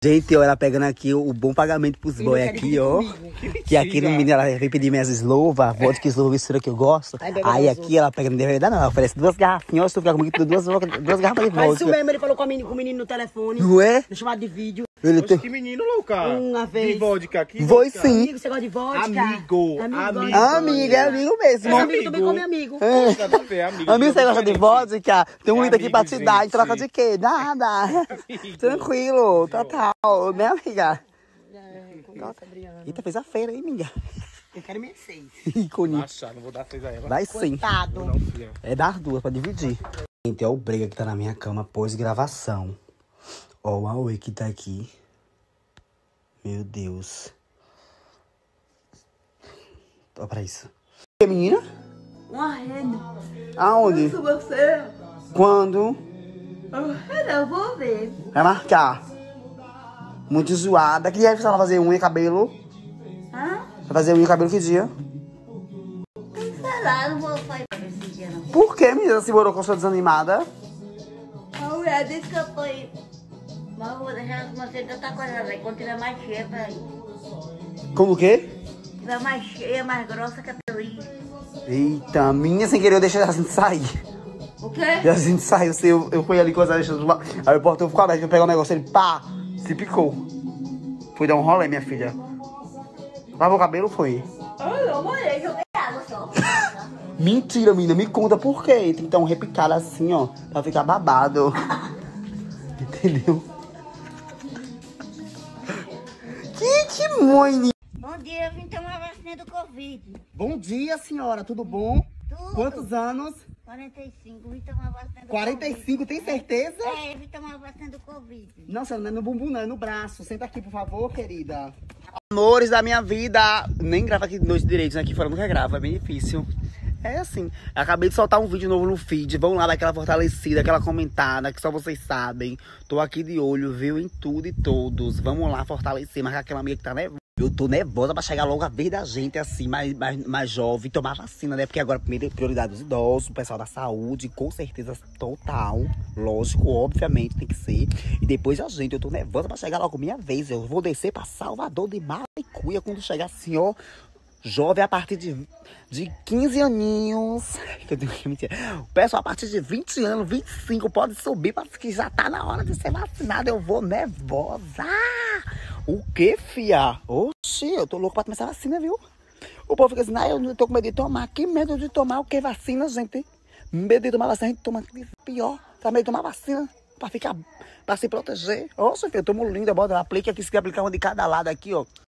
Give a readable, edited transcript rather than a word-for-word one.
Gente, ó, ela pegando aqui o bom pagamento pros boys aqui, ó. Que aqui no menino ela vem pedir minhas eslovas, vodka eslova, mistura que eu gosto. Aí aqui ela pega, não deve dar não, ela oferece 2 garrafinhas, ó, se tu ficar comigo, duas garrafas de vodka. Mas isso mesmo, ele falou com o menino no telefone. Não é? No chamado de vídeo. Ele tem... Que menino, Louca? Uma vez. De vodka aqui? Vou sim. Amigo, você gosta de vodka? Amigo. Amigo, é amigo mesmo. Amigo também come amigo. Amigo, você gosta de vodka? Tem um litro aqui pra te amigo, dar, em gente. troca de quê? Nada. Tranquilo, total, né, amiga? Eita, fez a feira, hein, amiga? Eu quero minha 6. Ícone. Achar, não vou dar 6 a ela. Vai sim. Coitado. Não, filha. É das duas pra dividir. Gente, é o Brega que tá na minha cama pós-gravação. Ó, o Aue que tá aqui. Meu Deus. Olha pra isso. Que menina? Uma rede. Aonde? Se você... Quando? Eu vou ver. Vai marcar. Muito zoada. Que dia você vai fazer unha e cabelo? Hã? Vai fazer unha e cabelo que dia? Sei lá, não vou fazer esse dia não. Por que, menina, se morou com sua desanimada? A mulher disse que eu fui... Mas eu vou deixar você de outra coisa, velho. Quando tiver mais cheia, pra ir. Como o quê? Tiver mais cheia, mais grossa que a peli. Eita, minha sem querer eu deixei a gente sair. O quê? E a gente saiu, eu fui ali com as arestas. Aí o portão ficou aberto, eu pegar um negócio, ele pá, se picou. Fui dar um rolê, minha filha. Lavou o cabelo, foi? Eu molhei, joguei água só. Mentira, menina, me conta por quê. Tem que dar um repicado assim, ó, pra ficar babado. Entendeu? Que mãe. Bom dia, eu vim tomar vacina do Covid. Bom dia, senhora, tudo bom? Tudo. Quantos anos? 45, vim tomar vacina do 45, tem certeza? Covid. É, eu vim tomar vacina do Covid. Não, senhora, não é no bumbum, não, é no braço. Senta aqui, por favor, querida. Amores da minha vida. Nem grava aqui noite direito, né? Aqui fora nunca grava, é bem difícil. É assim, acabei de soltar um vídeo novo no feed. Vão lá, daquela fortalecida, aquela comentada, que só vocês sabem. Tô aqui de olho, viu, em tudo e todos. Vamos lá fortalecer, marcar aquela amiga que tá nervosa. Eu tô nervosa pra chegar logo a vez da gente, assim, mais jovem, tomar vacina, né? Porque agora, primeiro, prioridade dos idosos, o pessoal da saúde, com certeza total. Lógico, obviamente, tem que ser. E depois a gente, eu tô nervosa pra chegar logo minha vez. Eu vou descer pra Salvador de Maracuia quando chegar assim, ó. Jovem a partir de 15 aninhos. O pessoal a partir de 20 anos, 25, pode subir, porque já tá na hora de ser vacinado. Eu vou nervosa. O que, fia? Oxi, eu tô louco pra tomar essa vacina, viu? O povo fica assim, eu não tô com medo de tomar. Que medo de tomar o que? Vacina, gente? Medo de tomar vacina, a gente toma pior. Tá medo de tomar vacina pra se proteger. Oxe, filho, eu tomo linda, bota, aplica aqui, se quer aplicar uma de cada lado aqui, ó.